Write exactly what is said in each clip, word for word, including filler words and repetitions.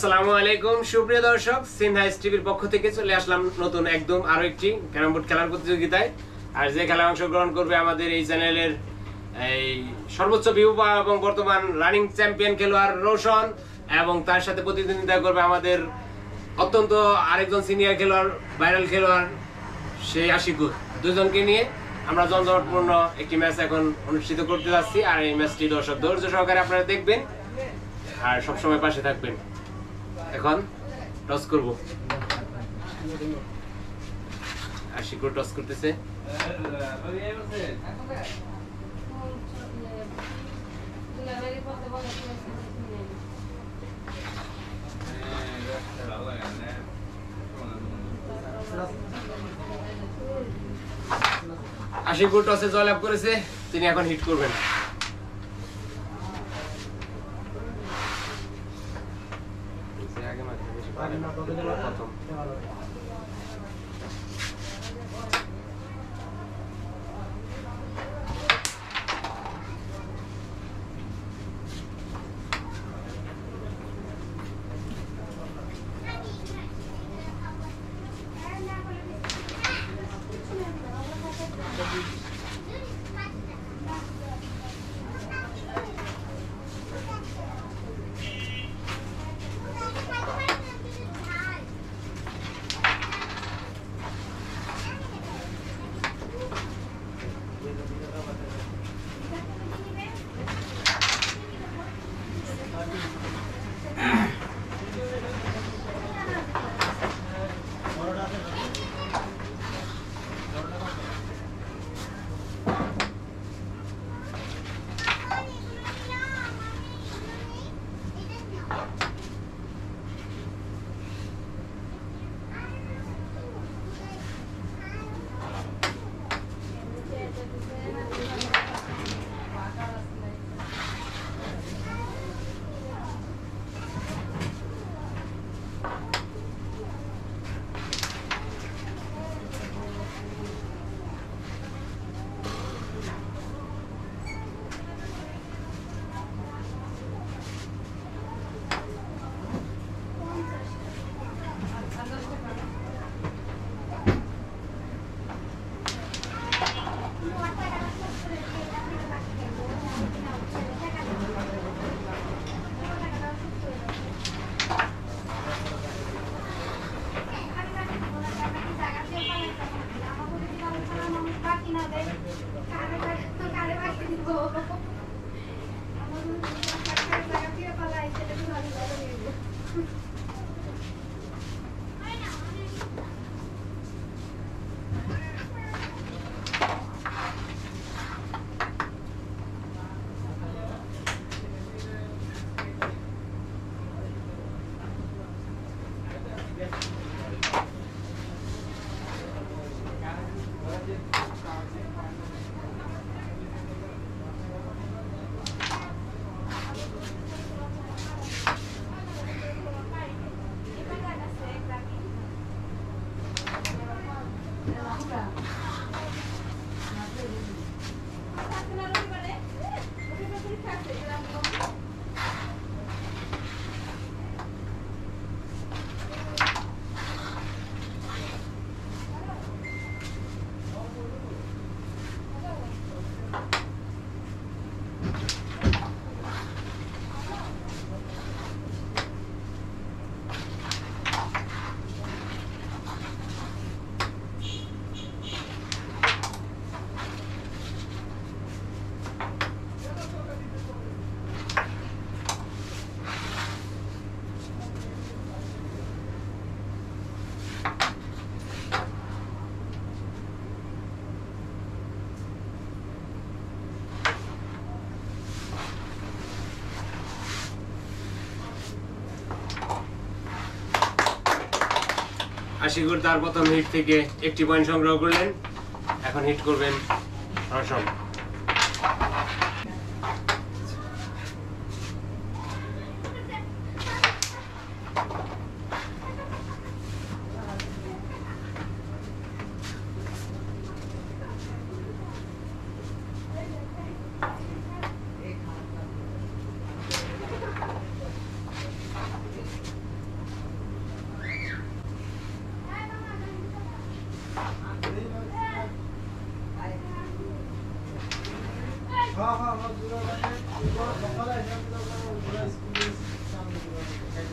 আসসালামু আলাইকুম সুপ্রিয় দর্শক, সিনহাইস টিভির পক্ষ থেকে চলে আসলাম নতুন একদম আরো একটি ক্যারাম বোর্ড খেলার প্রতিযোগিতায়। আর যে খেলায় অংশগ্রহণ করবে আমাদের এই চ্যানেলের এই সর্বোচ্চ ভিউ পাওয়া এবং বর্তমান রানিং চ্যাম্পিয়ন খেলোয়াড় রোশন, এবং তার সাথে প্রতিদ্বন্দ্বিতা করবে আমাদের অত্যন্ত আরেকজন সিনিয়র খেলোয়াড়, ভাইরাল খেলোয়াড় সেই আশিকুর। দুজনকে নিয়ে আমরা জমজমাটপূর্ণ একটি ম্যাচ এখন অনুষ্ঠিত করতে যাচ্ছি। আর এই ম্যাচটি দর্শক ধৈর্য সহকারে আপনারা দেখবেন আর সবসময় পাশে থাকবেন। এখন টস করব। আশিকুর টস করতেছে। আশিকুর টসে জয়লাভ করেছে, তিনি এখন হিট করবেন। প্রথম আশিকুর তার প্রথম হিট থেকে একটি পয়েন্ট সংগ্রহ করলেন। এখন হিট করবেন রোশন। হ্যাঁ হ্যাঁ আমার পুরো মানে পুরো সকালে এসে পুরো পুরো স্কুল সামনে পুরো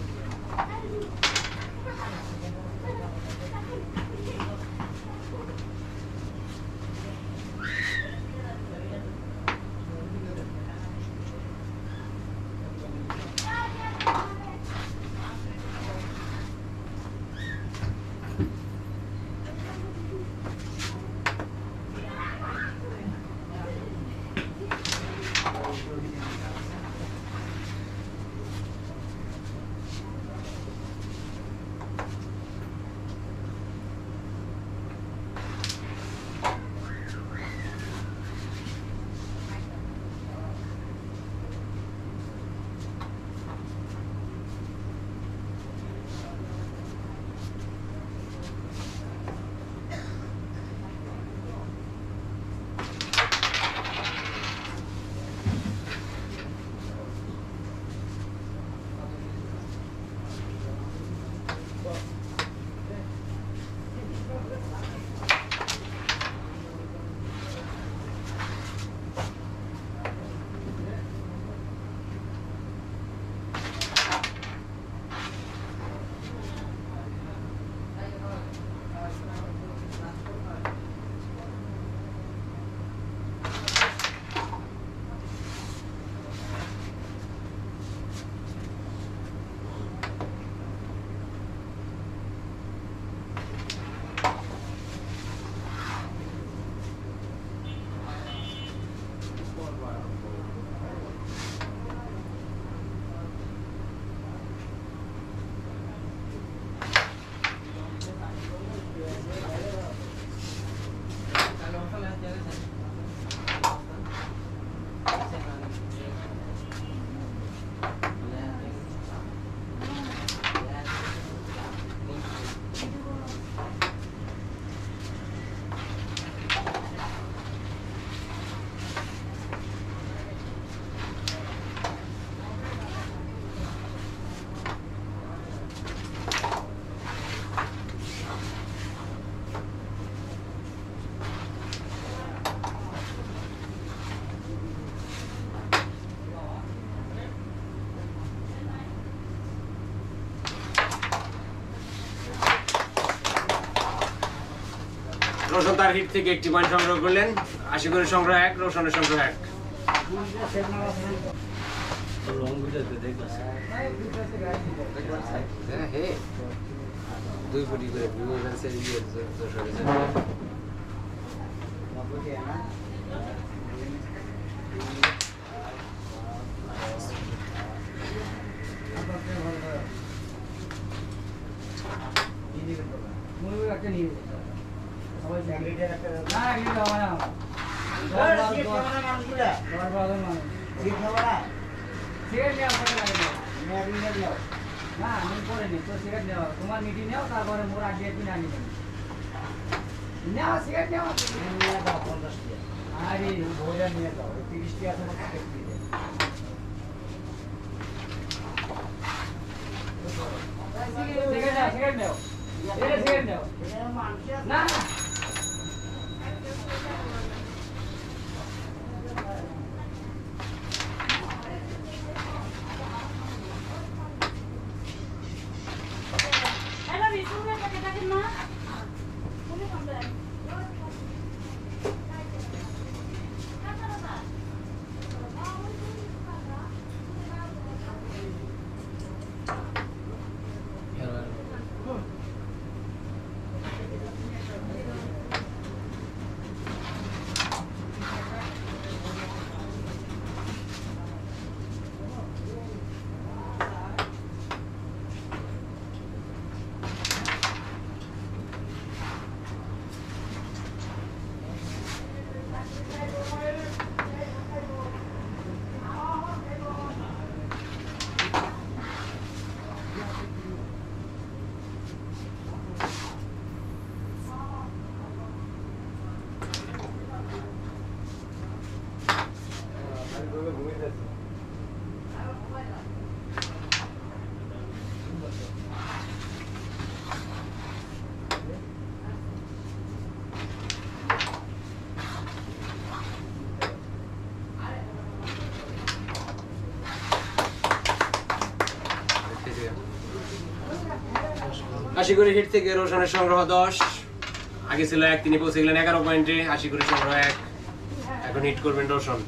রোশন তার হিট থেকে একটি পয়েন্ট সংগ্রহ করলেন। আশি করে সংগ্রহ এক, রোশনের সংগ্রহ এক। দুই কোটি করে একটা নিয়ে সবাই চ্যাংড়িটার একটা না এগুলো হবে না দশ বার দশ মানুষগুলা দশ বার মানুষ ঠিক হবে না সিগারেট নেওয়া পড়ে লাগে না আমি একদিন নাও না আমি পড়ে নি তো সিগারেট নেওয়া তোমার মিটিং নাও তারপরে মোর আগে একদিন আনি নাও সিগারেট নেওয়া নিয়ে দাও পঞ্চাশ টাকা আরে ভোজা নিয়ে দাও তিরিশ টাকা তোমার প্যাকেট দিয়ে দেয় সিগারেট নাও সিগারেট নাও এটা সিগারেট নাও না না আশি করে হিট থেকে রোশনের সংগ্রহ দশ, আগে ছিল এক, তিনি পৌঁছে গেলেন এগারো পয়েন্টে। আশি করে সংগ্রহ এক, এখন হিট করবেন রোশন।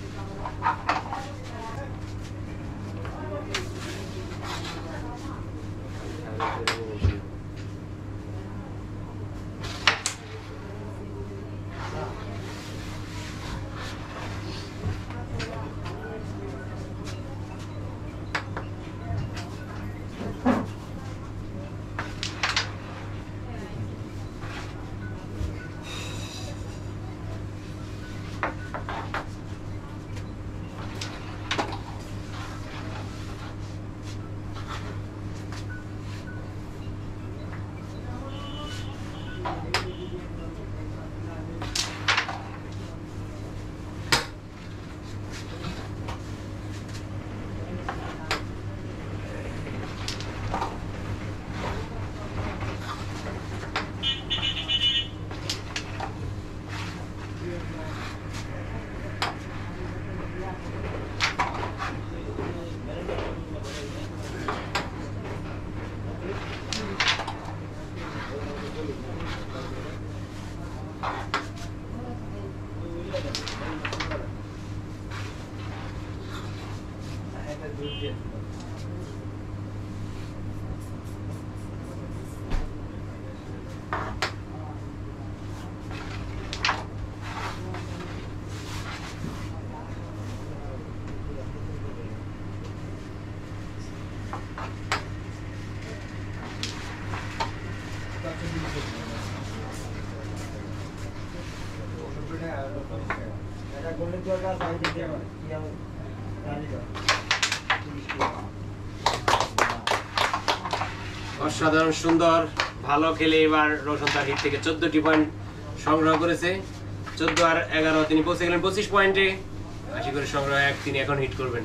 অসাধারণ সুন্দর ভালো খেলে এবার রোশন তার হিট থেকে চোদ্দটি পয়েন্ট সংগ্রহ করেছে। চোদ্দ আর এগারো, তিনি পৌঁছে গেলেন পঁচিশ পয়েন্টে। আশি করে সংগ্রহ এক, তিনি এখন হিট করবেন।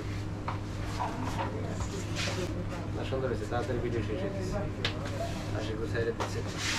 সুন্দর হয়েছে, তাড়াতাড়ি ভিডিও শেষ হয়ে গেছে। আশি করে সাইডে দিচ্ছে।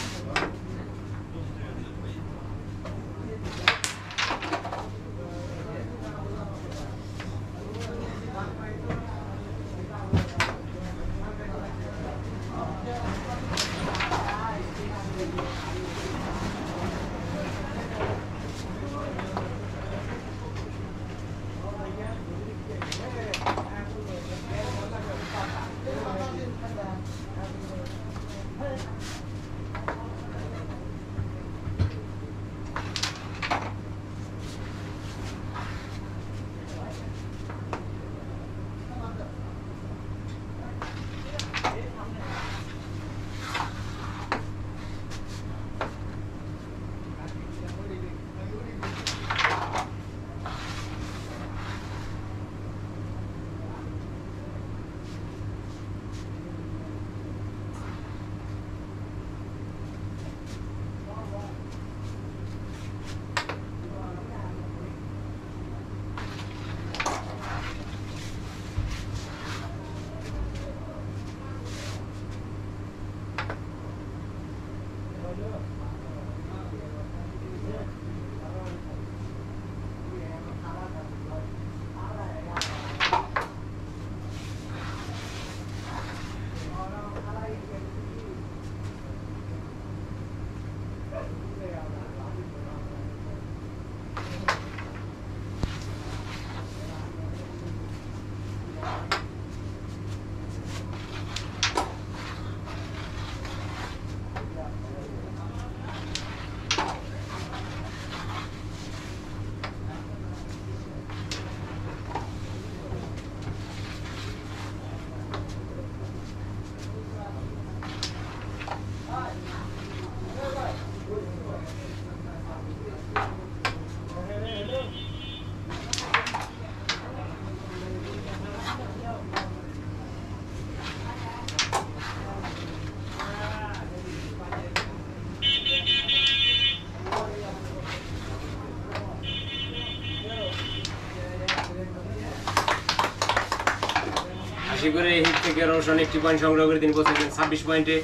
আশি করে হিট থেকে রোশন একটি পয়েন্ট সংগ্রহ করে তিনি পৌঁছেছেন ছাব্বিশ পয়েন্টে।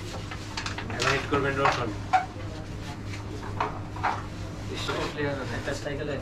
এখন হিট করবেন রোশন। একটা সাইকেলে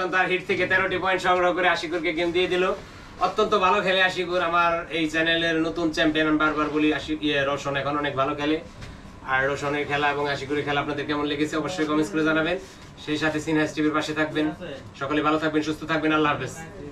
তার হিট থেকে তেরোটি পয়েন্ট সংগ্রহ করে আশিকুরকে গেম দিয়ে দিল। অত্যন্ত ভালো খেলে আশিকুর, আমার এই চ্যানেলের নতুন চ্যাম্পিয়ন। আমি বারবার বলি আশিক ইয়ে রোশন এখন অনেক ভালো খেলে। আর রোশনের খেলা এবং আশিকুরের খেলা আপনাদের কেমন লেগেছে অবশ্যই কমেন্টস করে জানাবেন। সেই সাথে সিনহাস টিভির পাশে থাকবেন। সকলে ভালো থাকবেন, সুস্থ থাকবেন। আল্লাহ হাফেজ।